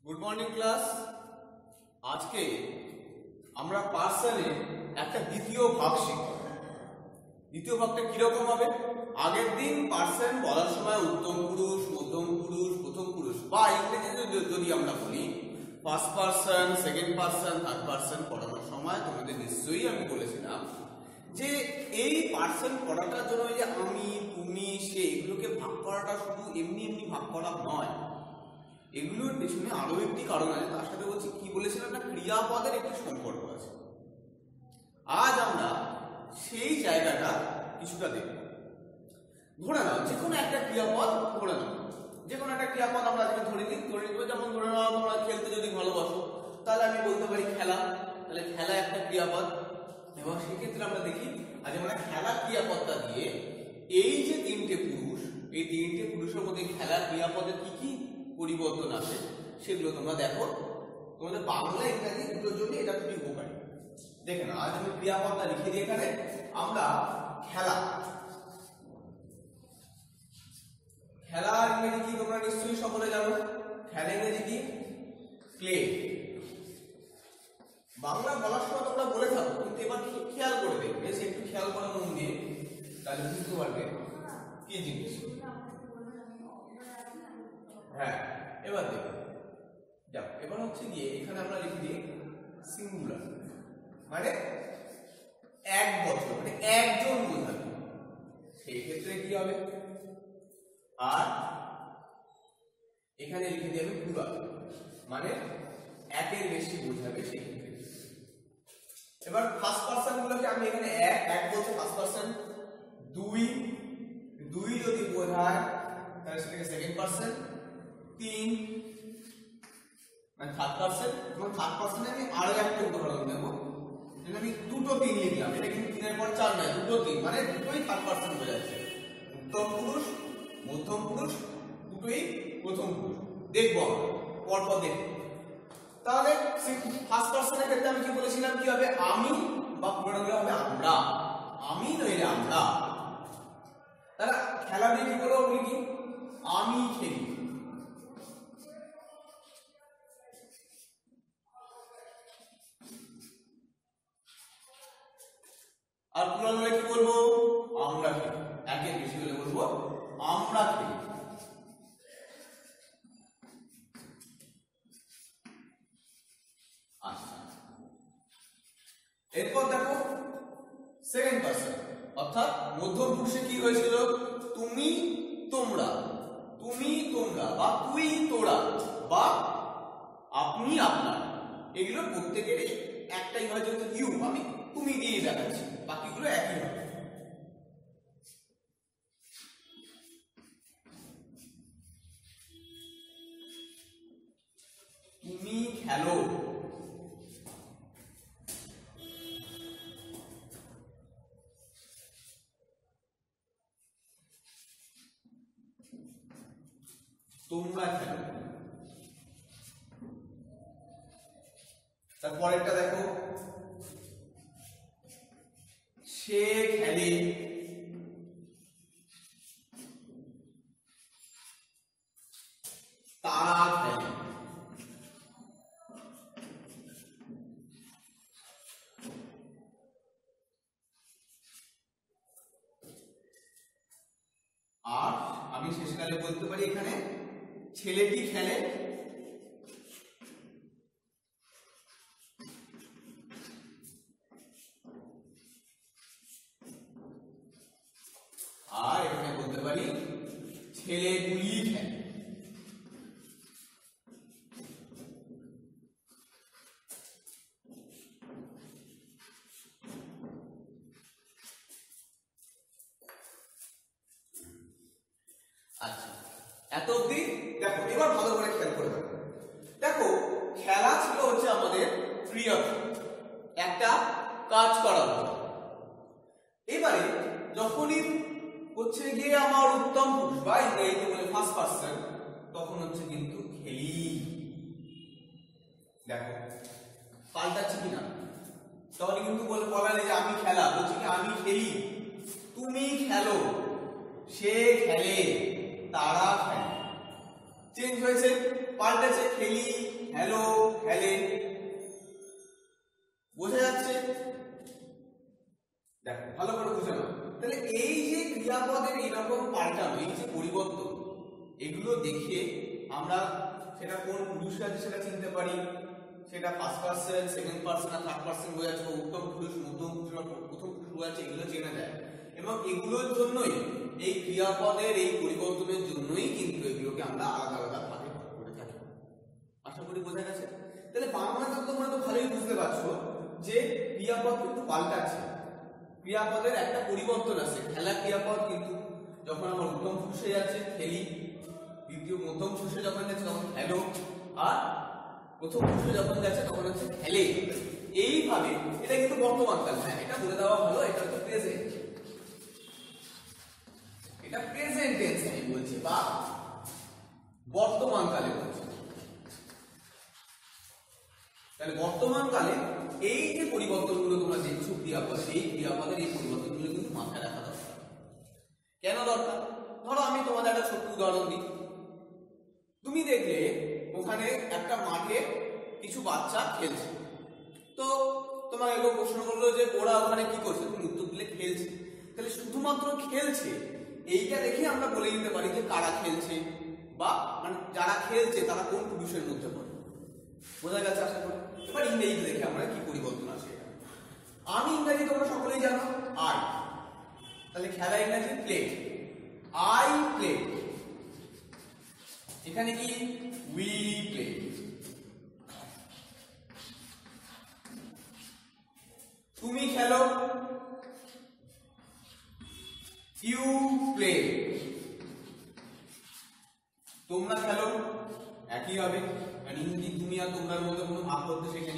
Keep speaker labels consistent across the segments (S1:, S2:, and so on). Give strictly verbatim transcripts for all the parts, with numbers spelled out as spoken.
S1: Good morning class. আজকে আমরা পার্সনে একটা দ্বিতীয় ভাগ শিখব। দ্বিতীয় ভাগটা কিরকম হবে? আগের দিন পার্সন বলার সময় উত্তম পুরুষ, মধ্যম পুরুষ, প্রথম পুরুষ বা ইংরেজিতে যদি আমরা বলি first person, second person, third person পড়ানোর সময় তোমাদের নিশ্চয়ই আমি বলেছিলাম যে এই পার্সন পড়াটার জন্য যে আমি, তুমি, সে এগুলোকে ভাগ করাটা শুধু এমনি এমনি ভাগ করা নয়, এগুলোর পেছনে আরো একটি কারণ আছে। তার সাথে বলছি কি বলেছিলাম না, ক্রিয়াপদের একটি সম্পর্ক আছে। আজ আমরা সেই জায়গাটা কিছুটা দেখব। ধরে নাও যে কোনো একটা ক্রিয়াপদ, ধরে নাও যে কোনো একটা ক্রিয়াপদ আমরা আজকে ধরে নিই ধরে নিব যেমন ধরে নাও তোমরা খেলতে যদি ভালোবাসো তাহলে আমি বলতে পারি খেলা, তাহলে খেলা একটা ক্রিয়াপদ। এবং সেক্ষেত্রে আমরা দেখি আজ আমরা খেলা ক্রিয়াপদটা দিয়ে এই যে তিনটে পুরুষ, এই তিনটে পুরুষের মধ্যে খেলা ক্রিয়াপদের কি কি পরিবর্তন আসে সেগুলো তোমরা দেখো। তোমাদের বাংলা ইংরাজি দুটোর জন্য এটা খুবই উপকারী। দেখেন আজ আমি ক্রিয়াপদটা লিখে দিই এখানে। আমরা খেলা, খেলার ইংরেজি কি তোমরা নিশ্চয়ই সকলে জানো। খেলা ইংরেজি কি? প্লে। বাংলা বলার সময় তোমরা বলে থাকো, কিন্তু এবার একটু খেয়াল করে দেখবে, সে একটু খেয়াল করে মন দিয়ে, তাহলে বুঝতে পারবে কি জিনিস। হ্যাঁ, এবার দেখো যাও, এবার হচ্ছে গিয়ে এখানে আমরা লিখে দিই সিঙ্গুলার, মানে এক বছর, মানে একজন বোঝাবে। সেই ক্ষেত্রে কি হবে? আর এখানে লিখে দিই আমি প্লুরাল, মানে একের বেশি বোঝাবে। সেই ক্ষেত্রে এবার ফার্স্ট পারসন গুলোকে আমি এখানে এক এক বলছে ফার্স্ট পারসন, দুই দুই যদি বোঝায় তাহলে সেটাকে সেকেন্ড পারসন, তিন মানে থার্ড পারসন। এবং থার্ড পারসনে আমি আরো একটা উদাহরণ দেবো, যেটা আমি দুটো তিন লিখলাম, এটা কিন্তু তিনের পর চার নয়, দুটো তিন, মানে দুটোই থার্ড পারসন বোঝাচ্ছে। উত্তম পুরুষ, মধ্যম পুরুষ, দুটোই প্রথম পুরুষ। দেখবো পরপর দেখবো। তাহলে ফার্স্ট পারসনের ক্ষেত্রে আমি কি বলেছিলাম কি হবে? আমি বা পুরো হবে আমরা, আমি নইলে আমরা। তাহলে খেলা দিয়ে কি বলবো? আমি কি? আমি খেলি। আর প্লুরাল হলে কি বলবো? আমরা খেলি। একের বেশি হলে বলবো আমরা খেলি। আচ্ছা, এরপর দেখো সেকেন্ড পারসন, অর্থাৎ মধ্যম পুরুষে কি হয়েছিল? তুমি, তোমরা, তুমি, তোমরা বা তুই, তোরা বা আপনি, আপনার, এগুলো প্রত্যেকেরই একটাই হয়, যেহেতু ইউ, আমি তুমি দিয়ে দেখাচ্ছি, বাকিগুলো একই হবে। তুমি খেলো, তোমরা খেলো। তারপরেরটা দেখো, সে খেলে, তারা খেলে। আর আমি শেষকালে বলতে পারি এখানে ছেলেটি খেলে, আর এখানে বলতে পারি ছেলেগুলি খেলে। আচ্ছা, এত অবধি দেখো। এবার ভালো করে খেয়াল করে দেখো। দেখো খেলা ছিল হচ্ছে আমাদের ক্রিয়া, একটা কাজ করা হতো। এবারে যখনই হচ্ছে গিয়ে আমার উত্তম পুরুষ বা ইংরেজিতে বলে ফার্স্ট পারসন, তখন হচ্ছে কিন্তু খেলি। দেখো পাল্টাচ্ছে কিনা? তাহলে কিন্তু বলে বলা নেই যে আমি খেলা, বলছি কি আমি খেলি। তুমি খেলো, সে খেলে, তারা খেলে। চেঞ্জ হয়েছে, পাল্টেছে, খেলি খেলো খেলে। বোঝা যাচ্ছে? দেখো ভালো করে বুঝে নাও। তাহলে এই যে ক্রিয়াপদের এইরকম পাল্টানো, এই যে পরিবর্তন, এগুলো দেখে আমরা সেটা কোন পুরুষ আছে সেটা চিনতে পারি। সেটা ফার্স্ট পার্সন, সেকেন্ড পার্সন আর থার্ড পার্সন বোঝাচ্ছে, উত্তম পুরুষ, মধ্যম পুরুষ, প্রথম পুরুষ বোঝাচ্ছে, এগুলো চেনা যায়। এবং এগুলোর জন্যই, এই ক্রিয়াপদের এই পরিবর্তনের জন্যই কিন্তু এগুলোকে আমরা আলাদা আলাদা ভাগে ভাগ করে থাকি। আশা করি বোঝা গেছে। তাহলে বাংলাতে তোমরা তো ভালোই বুঝতে পারছো যে ক্রিয়াপদ কিন্তু পাল্টাচ্ছে, ক্রিয়াপদের একটা পরিবর্তন আছে। খেলা ক্রিয়াপদ কিন্তু যখন আমার উত্তম পুরুষে যাচ্ছে খেলি, দ্বিতীয় মধ্যম পুরুষে যখন যাচ্ছে তখন খেলো, আর প্রথম পুরুষে যখন যাচ্ছে তখন হচ্ছে খেলে। এইভাবে এটা কিন্তু বর্তমান কাল, হ্যাঁ এটা বলে দেওয়া হলো, এটা হচ্ছে প্রেজেন্ট, এটা প্রেজেন্ট টেন্স আমি বলছি বা বর্তমান কালে বলছি। তাহলে বর্তমান কালে এই যে পরিবর্তনগুলো তোমরা দেখছো ক্রিয়াপদ, এই ক্রিয়াপদের এই পরিবর্তনগুলো কিন্তু মাথায় রাখা দরকার। কেন দরকার? ধরো আমি তোমাদের একটা ছোট্ট উদাহরণ দিই। তুমি দেখলে ওখানে একটা মাঠে কিছু বাচ্চা খেলছে, তো তোমাকে কেউ প্রশ্ন করলো যে ওরা ওখানে কি করছে, তুমি উত্তর দিলে খেলছে। তাহলে শুধুমাত্র খেলছে এইটা দেখে আমরা বলে দিতে পারি যে কারা খেলছে, বা মানে যারা খেলছে তারা কোন পুরুষের মধ্যে পড়ে। বোঝা গেছে আশা করি। এবার ইংরেজি দেখে আমরা কি পরিবর্তন আসে। আমি ইংরেজি তোমরা সকলেই জানো আই, তাহলে খেলা ইংরেজি প্লে, আই প্লে। এখানে কি উই প্লে। তুমি খেলো, ইউ প্লে। তোমরা খেলো, একই হবে, কারণ ইংরেজি তুমি আর তোমরার মধ্যে কোনো ভাগ করতে শেখেনি।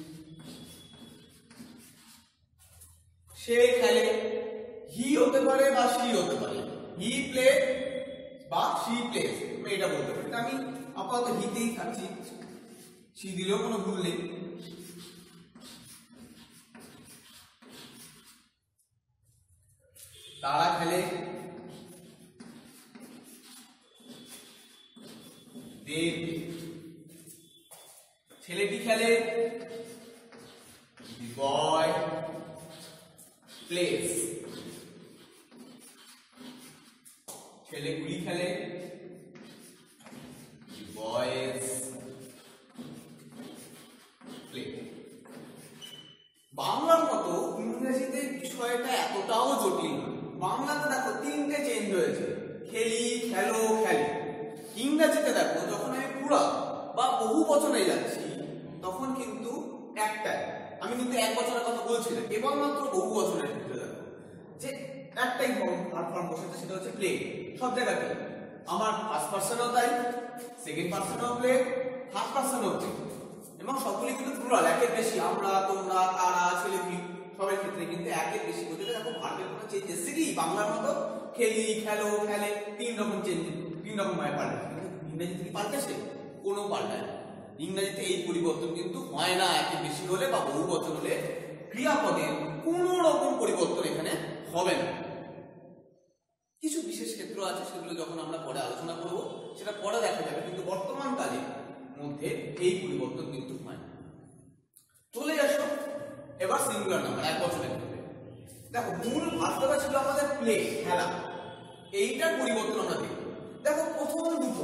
S1: সে খেলে, হি হতে পারে বা সি হতে পারে, হি প্লে বা সি প্লেস, এটা বলতে পারি। আমি আপাতত হিতেই থাকছি, সি দিলেও কোনো ভুল নেই। তারা খেলে, ছেলেটি খেলে, বয় প্লেস। ছেলেগুলি খেলে, বয়েজ প্লে। বাংলার মতো ইংরেজিতে বিষয়টা এতটাও জটিল নয়। বাংলাতে দেখো তিনটে চেঞ্জ হয়েছে, খেলি, খেলো, খেলে। ইংরেজিতে দেখো যখন আমি পুরা বা বহু বচনে যাচ্ছি তখন কিন্তু একটাই, আমি কিন্তু এক বছরের কথা বলছি না, কেবলমাত্র বহু বছরের ক্ষেত্রে দেখো যে একটাই ফর্ম বসেছে, সেটা হচ্ছে প্লে। সব জায়গাতে আমার ফার্স্ট পার্সনও তাই, সেকেন্ড পার্সনও প্লে, থার্ড পার্সনও প্লে, এবং সবগুলি কিন্তু প্লুরাল, একের বেশি। আমরা, তোমরা, তারা, ছেলেগুলি সবার ক্ষেত্রে কিন্তু একের বেশি বলতে দেখো ভার্বের কোনো চেঞ্জ এসেছে কি? বাংলার মতো খেলি, খেলো, খেলে, তিন রকম চেঞ্জ, তিন রকম ভাবে পাল্টে। কিন্তু ইংরেজিতে কি পাল্টেছে? কোনো পাল্টায় না। ইংরেজিতে এই পরিবর্তন কিন্তু হয় না, একের বেশি হলে বা বহু বচন হলে ক্রিয়াপদের কোনো রকম পরিবর্তন এখানে হবে না। কিছু বিশেষ ক্ষেত্র আছে, সেগুলো যখন আমরা পরে আলোচনা করব সেটা পরে দেখা যাবে, কিন্তু বর্তমান কালের মধ্যে এই পরিবর্তন কিন্তু হয় না। চলে আসো এবার সিঙ্গুলার নাম্বার, এক বছরের ক্ষেত্রে দেখো মূল ভাবটা ছিল আমাদের প্লে, খেলা, এইটার পরিবর্তন আমরা দেখব। দেখো প্রথম দুটো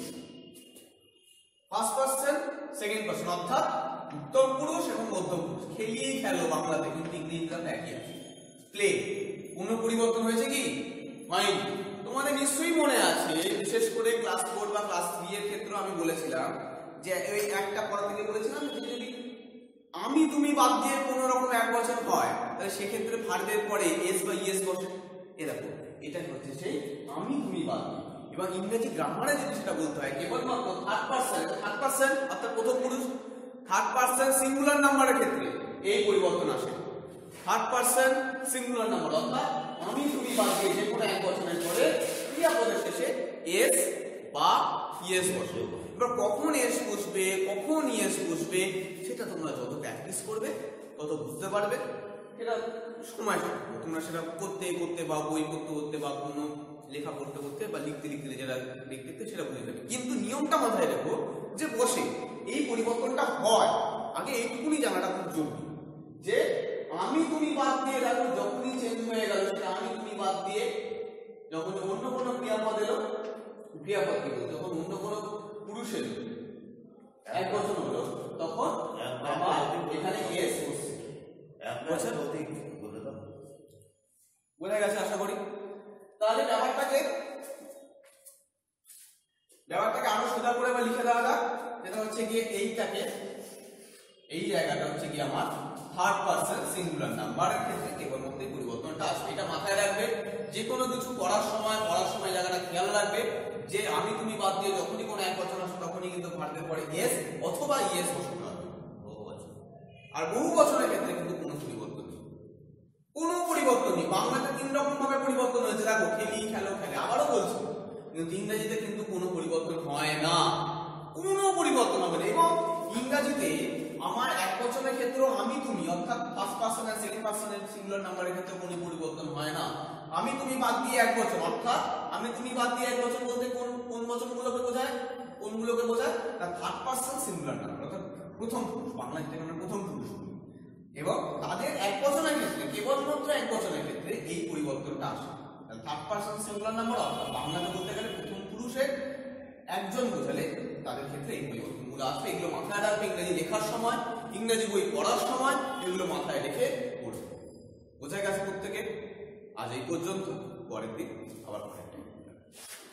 S1: ফার্স্ট পার্সন, সেকেন্ড পার্সন, অর্থাৎ উত্তম পুরুষ এবং মধ্যম পুরুষ। খেলিয়েই খেলো বাংলাতে, কিন্তু ইংরেজিতে একই আছে। প্লে, কোনো পরিবর্তন হয়েছে কি? হয়নি। তোমাদের নিশ্চয়ই মনে আছে, বিশেষ করে ক্লাস ফোর বা ক্লাস থ্রি এর ক্ষেত্রে আমি বলেছিলাম যে এই একটা পড়া থেকে বলেছিলাম যে যদি আমি তুমি বাদ দিয়ে কোন রকম এক বচন হয় তাহলে সেক্ষেত্রে ভার্বের পরে এস বা ইএস বসে। এরকম এটা হচ্ছে সেই আমি তুমি বাদ দিয়ে। এবং ইংরেজি গ্রামারে যদি সেটা বলতে হয় কেবলমাত্র থার্ড পার্সন, থার্ড পার্সন অর্থাৎ প্রথম পুরুষ, থার্ড পার্সন সিঙ্গুলার নাম্বারের ক্ষেত্রে এই পরিবর্তন আসে। থার্ড পার্সন সিঙ্গুলার নাম্বার অর্থাৎ আমি তুমি বাদ দিয়ে যে কোনো এক বচনের পরে ক্রিয়াপদের শেষে এস বা ইএস বসে। এবার কখন এস বসবে, কখন ইএস বসবে সেটা তোমরা যত প্র্যাকটিস করবে তত বুঝতে পারবে। সেটা সময় তোমরা সেটা করতে করতে বা বই পড়তে করতে বা কোনো লেখা পড়তে করতে বা লিখতে লিখতে যেটা লিখতে লিখতে সেটা বুঝে যাবে। কিন্তু নিয়মটা মাথায় রেখো যে বসে এই পরিবর্তনটা হয়, আগে এইটুকুনি জানাটা খুব জরুরি যে আমি তুমি বাদ দিয়ে দেখো যখনই চেঞ্জ হয়ে গেল সেটা আমি তুমি বাদ দিয়ে যখন অন্য কোনো ক্রিয়াপদ এলো, ক্রিয়াপদ কি বলতো, যখন অন্য কোনো পুরুষ এলো এক বচন হলো তখন আবার এখানে এস বসছে।
S2: এক বছর অধিক বলে দাও,
S1: বোঝা গেছে আশা করি। তাহলে ব্যাপারটাকে ব্যাপারটাকে আরো সোজা করে বা লিখে দেওয়া যাক, যেটা হচ্ছে গিয়ে এইটাকে এই জায়গাটা হচ্ছে গিয়ে আমার থার্ড পারসন সিঙ্গুলার নাম্বারের ক্ষেত্রে কেবলমাত্র পরিবর্তনটা আসবে। এটা মাথায় রাখবে, যে কোনো কিছু পড়ার সময় পড়ার সময় জায়গাটা খেয়াল রাখবে যে আমি তুমি বাদ দিয়ে যখনই কোনো এক বচন আসে তখনই কিন্তু ভার্বের পরে এস অথবা ইএস বসাতে হবে।
S2: বহু বছর
S1: আর বহু বচনের ক্ষেত্রে কিন্তু কোনো পরিবর্তন নেই, কোনো পরিবর্তন নেই। বাংলাতে তিন রকম ভাবে পরিবর্তন হয়েছে, দেখো খেলি, খেলো, খেলে, আবারও বলছি, কিন্তু ইংরেজিতে কিন্তু কোনো পরিবর্তন হয় না, কোনো পরিবর্তন হবে না। এবং ইংরেজিতে আমার এক বচনের ক্ষেত্রেও আমি তুমি অর্থাৎ ফার্স্ট পারসন আর সেকেন্ড পারসনের সিঙ্গুলার নাম্বারের ক্ষেত্রে কোনো পরিবর্তন হয় না। আমি তুমি বাদ দিয়ে এক বচন, অর্থাৎ আমি তুমি বাদ দিয়ে এক বচন বলতে কোন কোন বচনগুলোকে বোঝায়, কোনগুলোকে বোঝায়, না থার্ড পারসন সিঙ্গুলার নাম্বার অর্থাৎ প্রথম পুরুষ, বাংলা যেটাকে আমরা প্রথম পুরুষ বলি। এবং তাদের এক বচনের ক্ষেত্রে, কেবলমাত্র এক বচনের ক্ষেত্রে এই পরিবর্তনটা আসে। থার্ড পারসন সিঙ্গুলার নাম্বার অর্থাৎ বাংলাতে বলতে গেলে প্রথম পুরুষের একজন বোঝালে তাদের ক্ষেত্রে এই পরিবর্তনগুলো আসবে। এগুলো মাথায় রাখবে, ইংরেজি লেখার সময়, ইংরেজি বই পড়ার সময় এগুলো মাথায় রেখে পড়বে। বোঝা গেছে প্রত্যেকে? আজ এই পর্যন্ত, পরের দিন আবার পরের